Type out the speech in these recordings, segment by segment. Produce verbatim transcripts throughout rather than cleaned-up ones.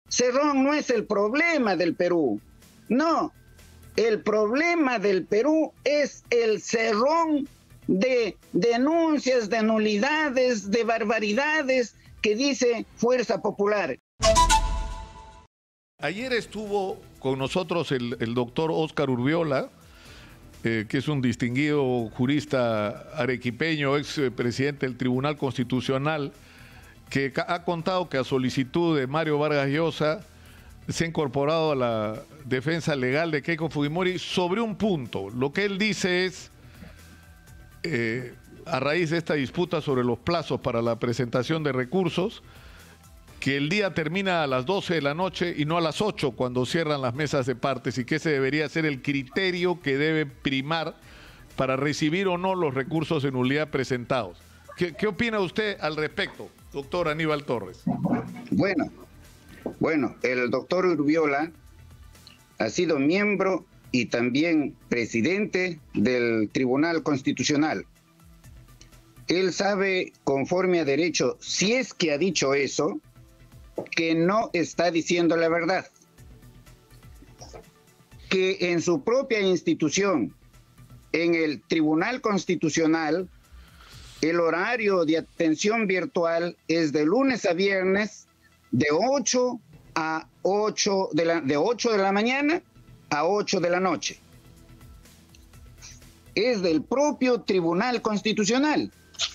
Cerrón no es el problema del Perú. No, el problema del Perú es el cerrón de denuncias, de nulidades, de barbaridades que dice Fuerza Popular. Ayer estuvo con nosotros el, el doctor Óscar Urbiola, eh, que es un distinguido jurista arequipeño, ex presidente del Tribunal Constitucional, que ha contado que a solicitud de Mario Vargas Llosa se ha incorporado a la defensa legal de Keiko Fujimori sobre un punto. Lo que él dice es, eh, a raíz de esta disputa sobre los plazos para la presentación de recursos, que el día termina a las doce de la noche y no a las ocho cuando cierran las mesas de partes, y que ese debería ser el criterio que debe primar para recibir o no los recursos de nulidad presentados. ¿Qué, qué opina usted al respecto, doctor Aníbal Torres? Bueno, bueno, el doctor Urbiola ha sido miembro y también presidente del Tribunal Constitucional. Él sabe, conforme a derecho, si es que ha dicho eso, que no está diciendo la verdad. Que en su propia institución, en el Tribunal Constitucional, el horario de atención virtual es de lunes a viernes de ocho a ocho de la, de ocho de la mañana a ocho de la noche. Es del propio Tribunal Constitucional.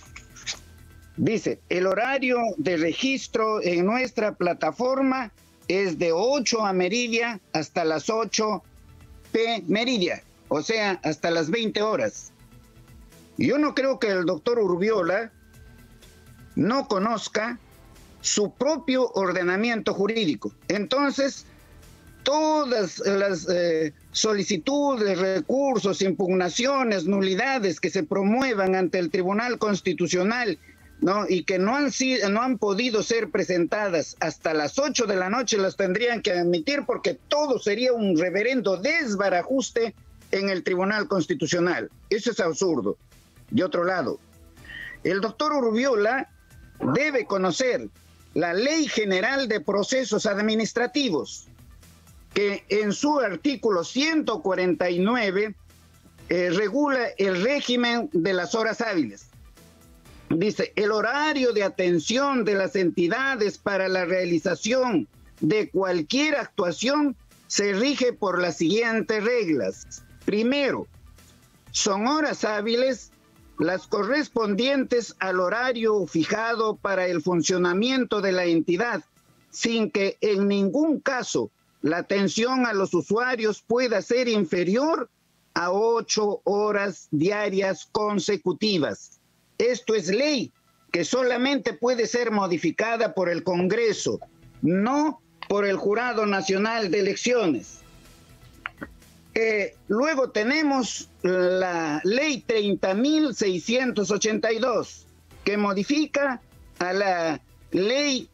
Dice, el horario de registro en nuestra plataforma es de ocho a Meridia hasta las ocho p Meridia, o sea, hasta las veinte horas. Yo no creo que el doctor Urbiola no conozca su propio ordenamiento jurídico. Entonces, todas las eh, solicitudes, recursos, impugnaciones, nulidades que se promuevan ante el Tribunal Constitucional, ¿no?, y que no han, sido, no han podido ser presentadas hasta las ocho de la noche, las tendrían que admitir, porque todo sería un reverendo desbarajuste en el Tribunal Constitucional. Eso es absurdo. De otro lado, el doctor Urbiola debe conocer la Ley General de Procesos Administrativos, que en su artículo ciento cuarenta y nueve eh, regula el régimen de las horas hábiles. Dice, el horario de atención de las entidades para la realización de cualquier actuación se rige por las siguientes reglas. Primero, son horas hábiles las correspondientes al horario fijado para el funcionamiento de la entidad, sin que en ningún caso la atención a los usuarios pueda ser inferior a ocho horas diarias consecutivas. Esto es ley que solamente puede ser modificada por el Congreso, no por el Jurado Nacional de Elecciones. Eh, luego tenemos la ley treinta mil seiscientos ochenta y dos, que modifica a la ley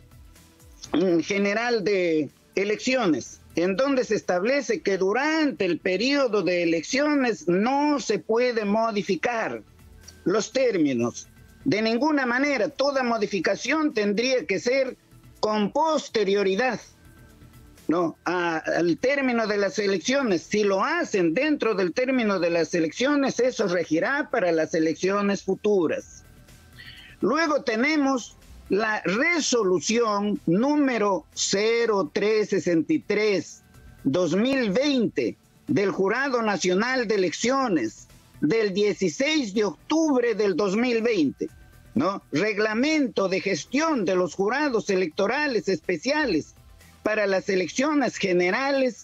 general de elecciones, en donde se establece que durante el periodo de elecciones no se puede modificar los términos. De ninguna manera, toda modificación tendría que ser con posterioridad, ¿no?, a, al término de las elecciones. Si lo hacen dentro del término de las elecciones, eso regirá para las elecciones futuras. Luego tenemos la resolución número cero tres sesenta y tres dos mil veinte del Jurado Nacional de Elecciones del dieciséis de octubre del dos mil veinte, ¿no? Reglamento de gestión de los jurados electorales especiales para las elecciones generales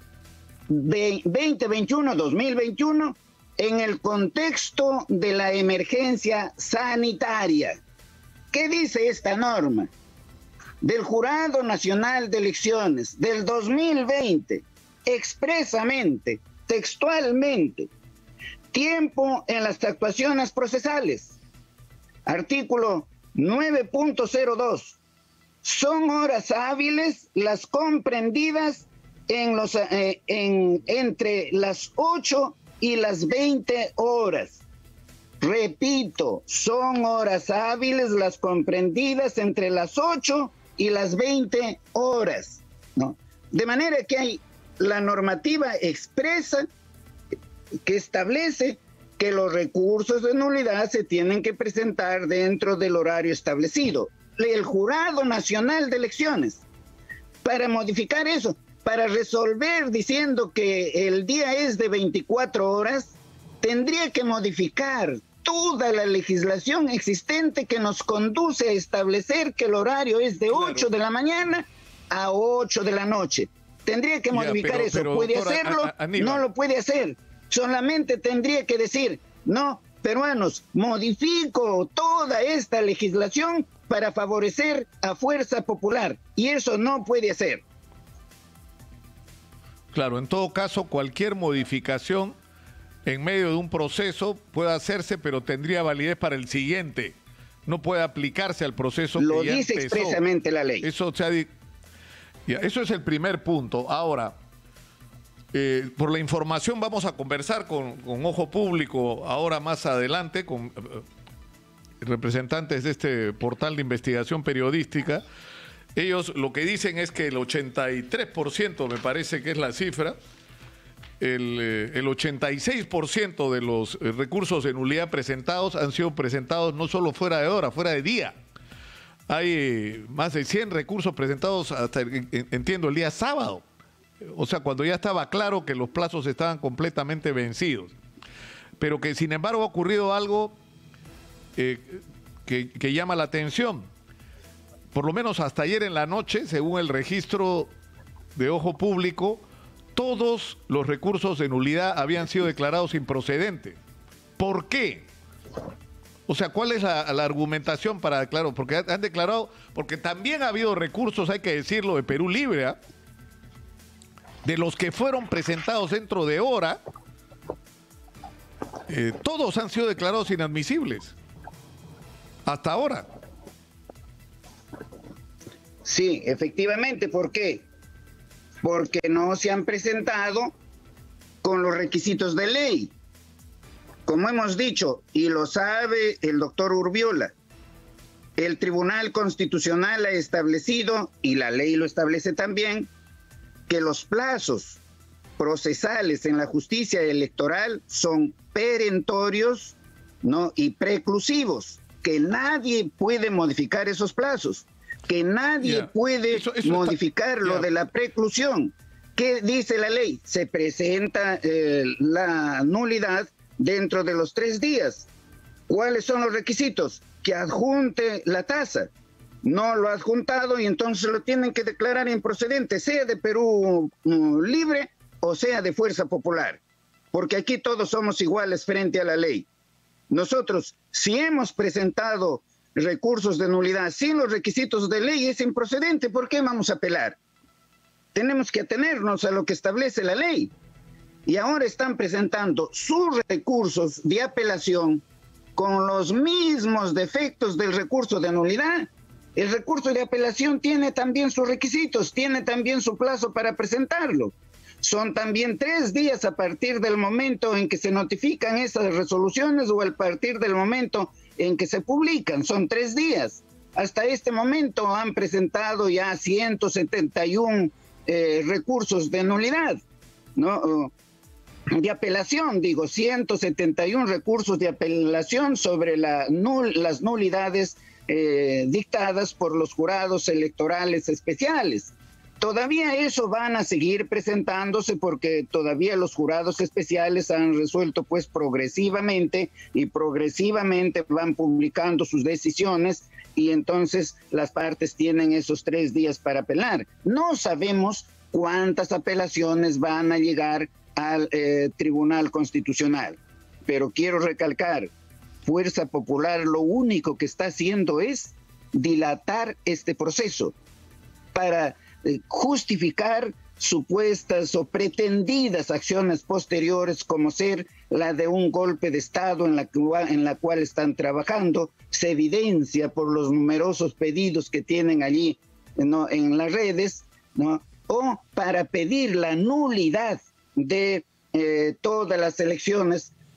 de veinte veintiuno a dos mil veintiuno en el contexto de la emergencia sanitaria. ¿Qué dice esta norma? Del Jurado Nacional de Elecciones del dos mil veinte, expresamente, textualmente, tiempo en las actuaciones procesales. Artículo nueve punto cero dos. Son horas hábiles las comprendidas en los, eh, en, entre las ocho y las veinte horas. Repito, son horas hábiles las comprendidas entre las ocho y las veinte horas. ¿no? De manera que hay la normativa expresa que establece que los recursos de nulidad se tienen que presentar dentro del horario establecido. El Jurado Nacional de Elecciones, para modificar eso, para resolver diciendo que el día es de veinticuatro horas, tendría que modificar toda la legislación existente que nos conduce a establecer que el horario es de claro. ocho de la mañana a ocho de la noche. Tendría que modificar ya, pero, eso. Pero, ¿puede doctora, hacerlo? A, a, no lo puede hacer. Solamente tendría que decir, no, peruanos, modifico toda esta legislación para favorecer a Fuerza Popular. Y eso no puede hacer. Claro, en todo caso, cualquier modificación en medio de un proceso puede hacerse, pero tendría validez para el siguiente. No puede aplicarse al proceso Lo que ya dice empezó. Expresamente la ley. Eso, o sea, ya, eso es el primer punto. Ahora, eh, por la información vamos a conversar con, con Ojo Público ahora más adelante, con eh, representantes de este portal de investigación periodística. Ellos lo que dicen es que el ochenta y tres por ciento, me parece que es la cifra, el, eh, el ochenta y seis por ciento de los eh, recursos de nulidad presentados han sido presentados no solo fuera de hora, fuera de día. Hay eh, más de cien recursos presentados hasta, en, entiendo, el día sábado. O sea, cuando ya estaba claro que los plazos estaban completamente vencidos. Pero que sin embargo ha ocurrido algo eh, que, que llama la atención. Por lo menos hasta ayer en la noche, según el registro de Ojo Público, todos los recursos de nulidad habían sido declarados improcedentes. ¿Por qué? O sea, ¿cuál es la, la argumentación para declarar? Porque han declarado, porque también ha habido recursos, hay que decirlo, de Perú Libre, ¿eh? De los que fueron presentados dentro de hora, eh, todos han sido declarados inadmisibles. Hasta ahora. Sí, efectivamente. ¿Por qué? Porque no se han presentado con los requisitos de ley. Como hemos dicho, y lo sabe el doctor Urbiola, el Tribunal Constitucional ha establecido, y la ley lo establece también, que los plazos procesales en la justicia electoral son perentorios, ¿no? y preclusivos, que nadie puede modificar esos plazos, que nadie yeah. puede eso, eso modificar está... lo yeah. de la preclusión. ¿Qué dice la ley? Se presenta eh, la nulidad dentro de los tres días. ¿Cuáles son los requisitos? Que adjunte la tasa. No lo ha adjuntado y entonces lo tienen que declarar improcedente, sea de Perú uh, Libre o sea de Fuerza Popular, porque aquí todos somos iguales frente a la ley. Nosotros, si hemos presentado recursos de nulidad sin los requisitos de ley, es improcedente. ¿Por qué vamos a apelar? Tenemos que atenernos a lo que establece la ley. Y ahora están presentando sus recursos de apelación con los mismos defectos del recurso de nulidad. El recurso de apelación tiene también sus requisitos, tiene también su plazo para presentarlo. Son también tres días a partir del momento en que se notifican esas resoluciones o a partir del momento en que se publican. Son tres días. Hasta este momento han presentado ya ciento setenta y uno eh, recursos de nulidad, ¿no? de apelación, digo, ciento setenta y uno recursos de apelación sobre la nul, las nulidades eh, dictadas por los jurados electorales especiales. Todavía eso van a seguir presentándose porque todavía los jurados especiales han resuelto pues progresivamente y progresivamente van publicando sus decisiones y entonces las partes tienen esos tres días para apelar. No sabemos cuántas apelaciones van a llegar al eh, Tribunal Constitucional, pero quiero recalcar, Fuerza Popular lo único que está haciendo es dilatar este proceso para eh, justificar supuestas o pretendidas acciones posteriores como ser la de un golpe de Estado en la, en la cual están trabajando. Se evidencia por los numerosos pedidos que tienen allí, ¿no? en las redes, ¿no? o para pedir la nulidad de eh, todas las elecciones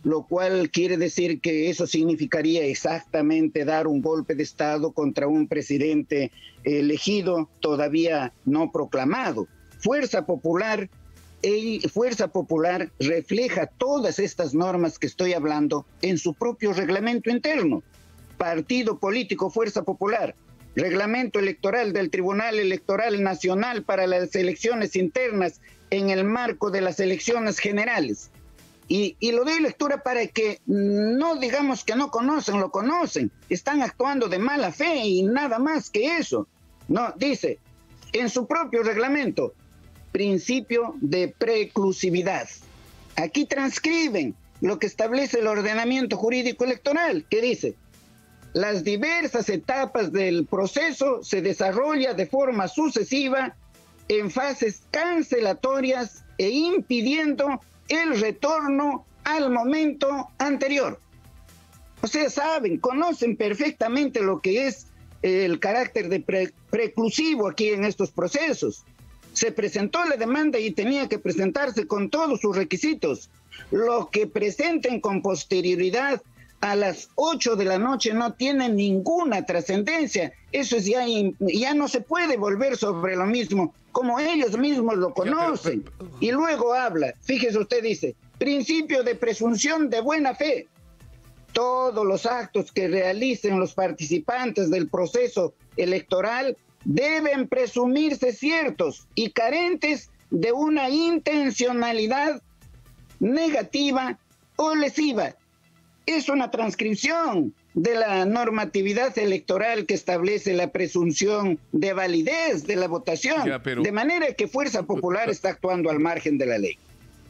lo cual quiere decir que eso significaría exactamente dar un golpe de Estado contra un presidente elegido, todavía no proclamado. Fuerza Popular, el Fuerza Popular refleja todas estas normas que estoy hablando en su propio reglamento interno. Partido político Fuerza Popular, reglamento electoral del Tribunal Electoral Nacional para las elecciones internas en el marco de las elecciones generales. Y, y lo doy lectura para que no digamos que no conocen, lo conocen. Están actuando de mala fe y nada más que eso. No, dice, en su propio reglamento, principio de preclusividad. Aquí transcriben lo que establece el ordenamiento jurídico electoral, que dice, las diversas etapas del proceso se desarrollan de forma sucesiva en fases cancelatorias e impidiendo el retorno al momento anterior. O sea, saben, conocen perfectamente lo que es el carácter de pre preclusivo aquí en estos procesos. Se presentó la demanda y tenía que presentarse con todos sus requisitos. Lo que presenten con posterioridad a las ocho de la noche no tiene ninguna trascendencia. Eso es ya, ya no se puede volver sobre lo mismo, como ellos mismos lo conocen. Y luego habla, fíjese usted, dice, principio de presunción de buena fe. Todos los actos que realicen los participantes del proceso electoral deben presumirse ciertos y carentes de una intencionalidad negativa o lesiva. Es una transcripción de la normatividad electoral que establece la presunción de validez de la votación, ya, pero, de manera que Fuerza Popular está actuando al margen de la ley.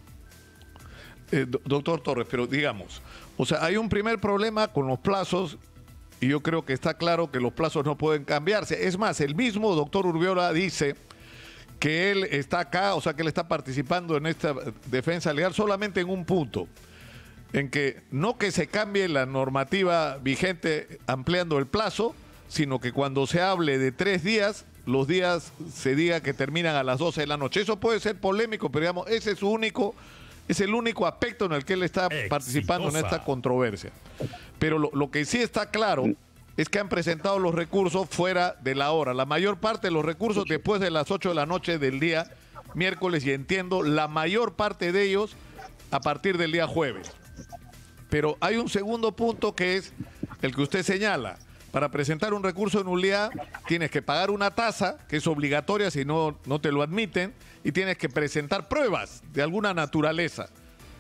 Eh, doctor Torres, pero digamos, o sea, hay un primer problema con los plazos y yo creo que está claro que los plazos no pueden cambiarse. Es más, el mismo doctor Urbiola dice que él está acá, o sea, que él está participando en esta defensa legal solamente en un punto, en que no que se cambie la normativa vigente ampliando el plazo, sino que cuando se hable de tres días, los días se diga que terminan a las doce de la noche. Eso puede ser polémico, pero digamos, ese es su único, es el único aspecto en el que él está Exitosa. participando en esta controversia. Pero lo, lo que sí está claro es que han presentado los recursos fuera de la hora. La mayor parte de los recursos después de las ocho de la noche del día miércoles, y entiendo, la mayor parte de ellos a partir del día jueves. Pero hay un segundo punto que es el que usted señala. Para presentar un recurso de nulidad tienes que pagar una tasa, que es obligatoria, si no, no te lo admiten, y tienes que presentar pruebas de alguna naturaleza.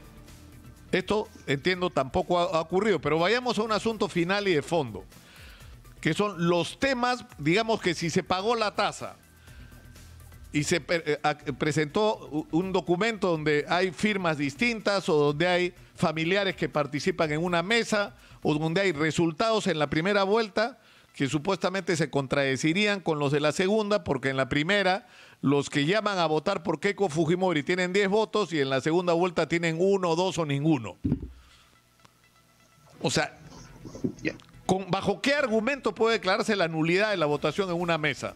Esto, entiendo, tampoco ha, ha ocurrido, pero vayamos a un asunto final y de fondo, que son los temas, digamos que si se pagó la tasa y se eh, presentó un documento donde hay firmas distintas o donde hay familiares que participan en una mesa o donde hay resultados en la primera vuelta que supuestamente se contradecirían con los de la segunda, porque en la primera los que llaman a votar por Keiko Fujimori tienen diez votos y en la segunda vuelta tienen uno, dos o ninguno. O sea, ¿con, ¿bajo qué argumento puede declararse la nulidad de la votación en una mesa?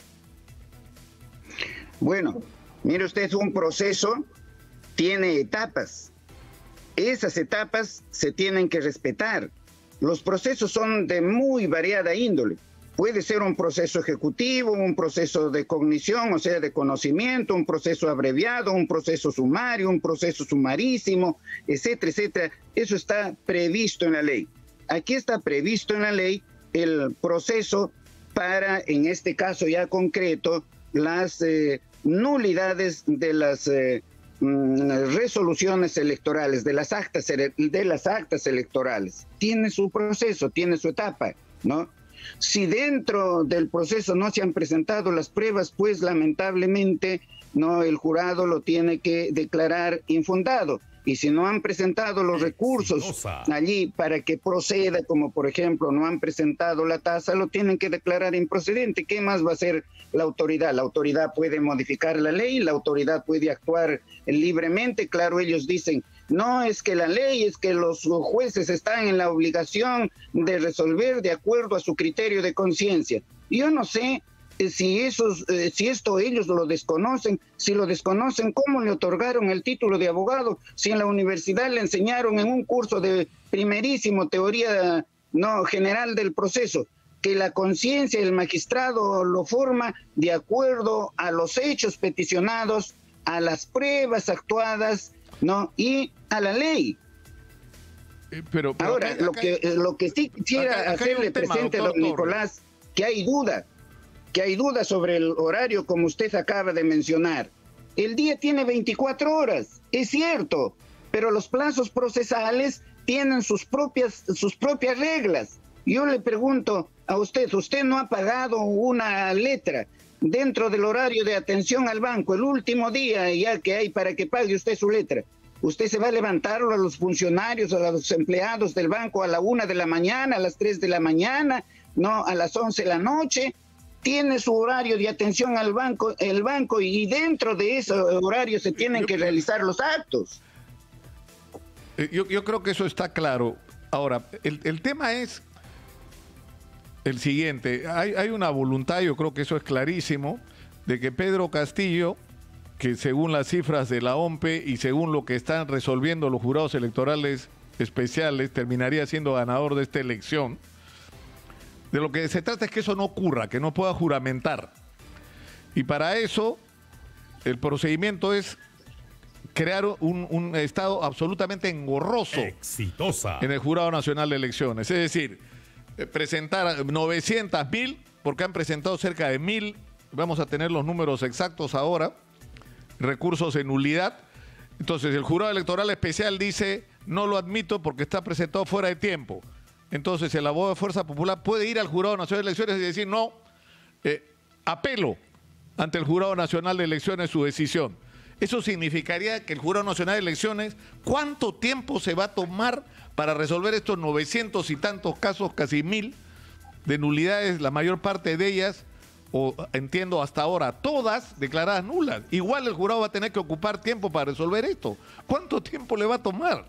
Bueno, mire usted, un proceso tiene etapas. Esas etapas se tienen que respetar. Los procesos son de muy variada índole. Puede ser un proceso ejecutivo, un proceso de cognición, o sea, de conocimiento, un proceso abreviado, un proceso sumario, un proceso sumarísimo, etcétera, etcétera. Eso está previsto en la ley. Aquí está previsto en la ley el proceso para, en este caso ya concreto, las eh, nulidades de las eh, resoluciones electorales, de las actas de las actas electorales. Tiene su proceso, tiene su etapa, ¿no? Si dentro del proceso no se han presentado las pruebas, pues lamentablemente no, el jurado lo tiene que declarar infundado. Y si no han presentado los recursos allí para que proceda, como por ejemplo no han presentado la tasa, lo tienen que declarar improcedente. ¿Qué más va a hacer la autoridad? La autoridad puede modificar la ley, la autoridad puede actuar libremente. Claro, ellos dicen, no, es que la ley, es que los jueces están en la obligación de resolver de acuerdo a su criterio de conciencia. Yo no sé eh, si, esos, eh, si esto ellos lo desconocen, si lo desconocen, ¿cómo le otorgaron el título de abogado? Si en la universidad le enseñaron en un curso de primerísimo teoría no general del proceso, que la conciencia del magistrado lo forma de acuerdo a los hechos peticionados, a las pruebas actuadas, ¿no? Y a la ley. Pero, pero Ahora, acá, lo, acá, que, lo que sí quisiera acá, acá hacerle tema, presente, doctor don Nicolás, que hay duda, que hay duda sobre el horario como usted acaba de mencionar. El día tiene veinticuatro horas, es cierto, pero los plazos procesales tienen sus propias, sus propias reglas. Yo le pregunto a usted, usted no ha pagado una letra dentro del horario de atención al banco, el último día ya que hay para que pague usted su letra. Usted se va a levantar a los funcionarios, a los empleados del banco a la una de la mañana, a las tres de la mañana, no, a las once de la noche. Tiene su horario de atención al banco, el banco, y dentro de ese horario se tienen que realizar los actos. Yo, yo creo que eso está claro. Ahora, el, el tema es el siguiente. Hay, hay una voluntad, yo creo que eso es clarísimo, de que Pedro Castillo, que según las cifras de la O M P E y según lo que están resolviendo los jurados electorales especiales, terminaría siendo ganador de esta elección. De lo que se trata es que eso no ocurra, que no pueda juramentar. Y para eso, el procedimiento es crear un, un estado absolutamente engorroso exitosa en el Jurado Nacional de Elecciones. Es decir, presentar novecientos mil, porque han presentado cerca de mil, vamos a tener los números exactos ahora, recursos en nulidad. Entonces el Jurado Electoral Especial dice, no lo admito porque está presentado fuera de tiempo. Entonces el abogado de Fuerza Popular puede ir al Jurado Nacional de Elecciones y decir, no, eh, apelo ante el Jurado Nacional de Elecciones su decisión. Eso significaría que el Jurado Nacional de Elecciones, ¿cuánto tiempo se va a tomar para resolver estos novecientos y tantos casos, casi mil, de nulidades, la mayor parte de ellas, o entiendo hasta ahora, todas declaradas nulas? Igual el jurado va a tener que ocupar tiempo para resolver esto. ¿Cuánto tiempo le va a tomar?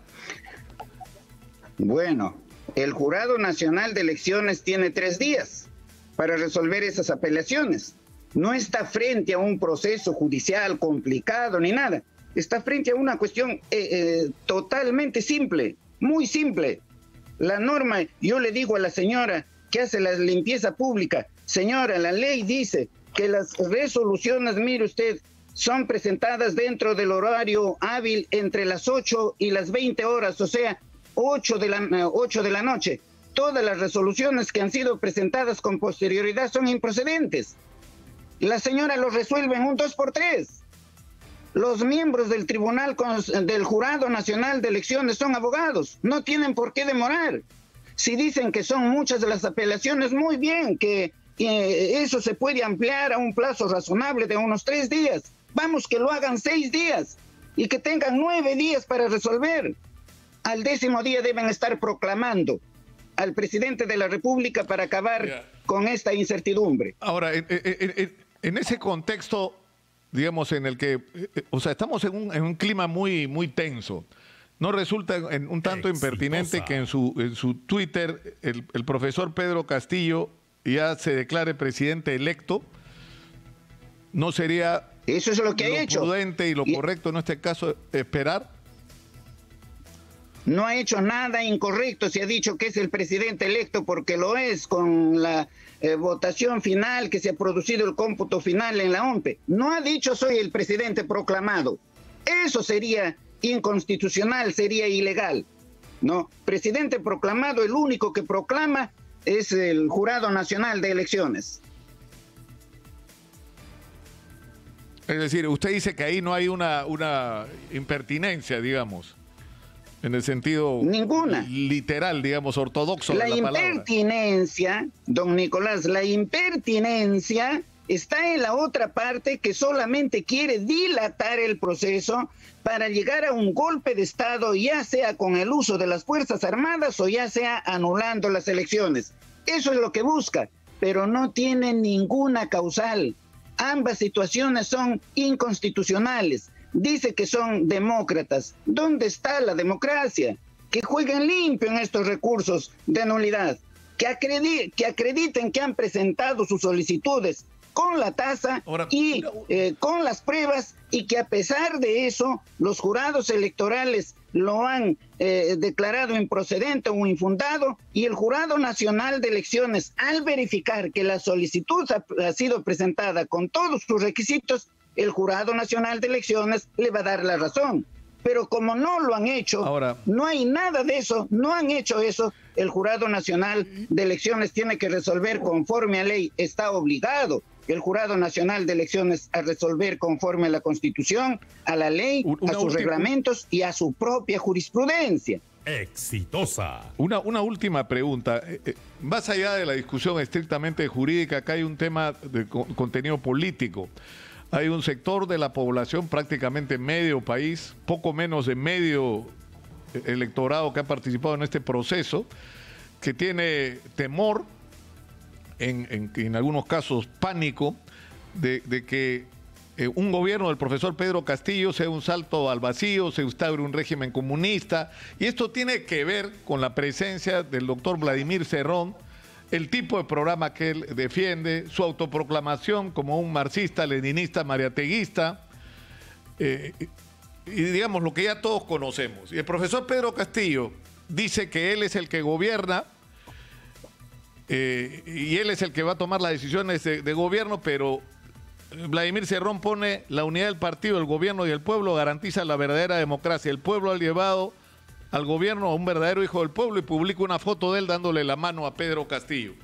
Bueno, el Jurado Nacional de Elecciones tiene tres días para resolver esas apelaciones. No está frente a un proceso judicial complicado ni nada. Está frente a una cuestión eh, eh, totalmente simple, muy simple. La norma, yo le digo a la señora que hace la limpieza pública, señora, la ley dice que las resoluciones, mire usted, son presentadas dentro del horario hábil entre las ocho y las veinte horas, o sea, ocho de la, ocho de la noche. Todas las resoluciones que han sido presentadas con posterioridad son improcedentes. La señora lo resuelve en un dos por tres. Los miembros del Tribunal, del Jurado Nacional de Elecciones son abogados, no tienen por qué demorar. Si dicen que son muchas de las apelaciones, muy bien, que eh, eso se puede ampliar a un plazo razonable de unos tres días. Vamos, que lo hagan seis días y que tengan nueve días para resolver. Al décimo día deben estar proclamando al presidente de la República para acabar yeah. con esta incertidumbre. Ahora, en, en, en, en ese contexto, digamos, en el que, o sea, estamos en un, en un clima muy, muy tenso. ¿No resulta en un tanto Exitosa. impertinente que en su, en su Twitter el, el profesor Pedro Castillo ya se declare presidente electo? ¿No sería Eso es lo que lo ha hecho. prudente y lo y... correcto en este caso esperar? No ha hecho nada incorrecto, se ha dicho que es el presidente electo porque lo es con la eh, votación final que se ha producido, el cómputo final en la O M P E. No ha dicho soy el presidente proclamado. Eso sería inconstitucional, sería ilegal. No, presidente proclamado, el único que proclama es el Jurado Nacional de Elecciones. Es decir, usted dice que ahí no hay una, una impertinencia, digamos. En el sentido ninguna literal, digamos, ortodoxo la de la palabra. Impertinencia, don Nicolás, la impertinencia está en la otra parte que solamente quiere dilatar el proceso para llegar a un golpe de Estado, ya sea con el uso de las Fuerzas Armadas o ya sea anulando las elecciones. Eso es lo que busca, pero no tiene ninguna causal. Ambas situaciones son inconstitucionales. Dice que son demócratas. ¿Dónde está la democracia? Que jueguen limpio en estos recursos de nulidad. Que, acredi- que acrediten que han presentado sus solicitudes con la tasa Ahora, y eh, con las pruebas, y que a pesar de eso los jurados electorales lo han eh, declarado improcedente o infundado, y el Jurado Nacional de Elecciones, al verificar que la solicitud ha, ha sido presentada con todos sus requisitos, el Jurado Nacional de Elecciones le va a dar la razón. Pero como no lo han hecho, ahora, no hay nada de eso, no han hecho eso, el Jurado Nacional de Elecciones tiene que resolver conforme a ley, está obligado el Jurado Nacional de Elecciones a resolver conforme a la Constitución, a la ley, una a sus última... reglamentos y a su propia jurisprudencia. Exitosa. Una, una última pregunta. Eh, eh, más allá de la discusión estrictamente jurídica, acá hay un tema de co contenido político. Hay un sector de la población, prácticamente medio país, poco menos de medio electorado que ha participado en este proceso, que tiene temor, en, en, en algunos casos pánico, de, de que eh, un gobierno del profesor Pedro Castillo sea un salto al vacío, se instaure un régimen comunista, y esto tiene que ver con la presencia del doctor Vladimir Cerrón, el tipo de programa que él defiende, su autoproclamación como un marxista, leninista, mariateguista, eh, y digamos lo que ya todos conocemos. Y el profesor Pedro Castillo dice que él es el que gobierna, eh, y él es el que va a tomar las decisiones de, de gobierno, pero Vladimir Cerrón pone la unidad del partido, el gobierno y el pueblo garantiza la verdadera democracia. El pueblo ha llevado al gobierno a un verdadero hijo del pueblo, y publica una foto de él dándole la mano a Pedro Castillo.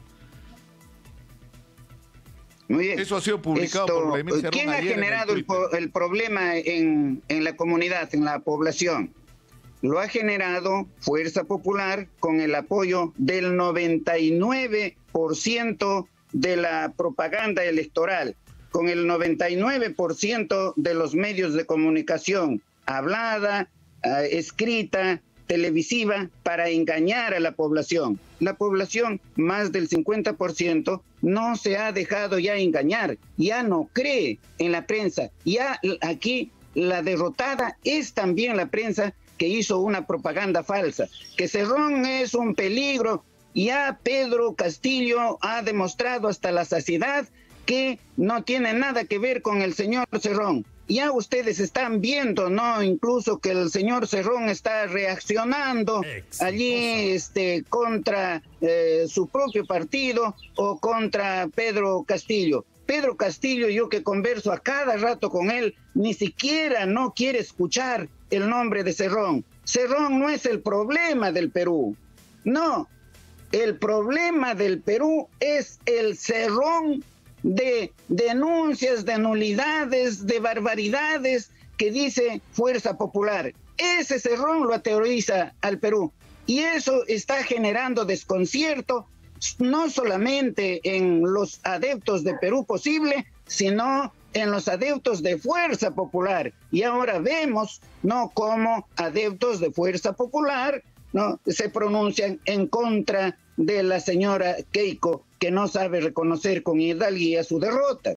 Muy bien. Eso ha sido publicado Esto, por Vladimir Cerrón. ¿Quién ha generado el, el, el problema en, en la comunidad, en la población? Lo ha generado Fuerza Popular con el apoyo del noventa y nueve por ciento de la propaganda electoral, con el noventa y nueve por ciento de los medios de comunicación, hablada, uh, escrita, televisiva, para engañar a la población. La población, más del cincuenta por ciento, no se ha dejado ya engañar, ya no cree en la prensa. Ya aquí la derrotada es también la prensa, que hizo una propaganda falsa, que Cerrón es un peligro. Ya Pedro Castillo ha demostrado hasta la saciedad que no tiene nada que ver con el señor Cerrón. Ya ustedes están viendo, ¿no? Incluso que el señor Cerrón está reaccionando Exitoso. allí este, contra eh, su propio partido o contra Pedro Castillo. Pedro Castillo, yo que converso a cada rato con él, ni siquiera no quiere escuchar el nombre de Cerrón. Cerrón no es el problema del Perú. No, el problema del Perú es el Cerrón de denuncias, de nulidades, de barbaridades que dice Fuerza Popular. Ese Cerrón lo aterroriza al Perú, y eso está generando desconcierto no solamente en los adeptos de Perú Posible, sino en los adeptos de Fuerza Popular. Y ahora vemos, ¿no?, cómo adeptos de Fuerza Popular, ¿no?, se pronuncian en contra de la señora Keiko, que no sabe reconocer con hidalguía su derrota.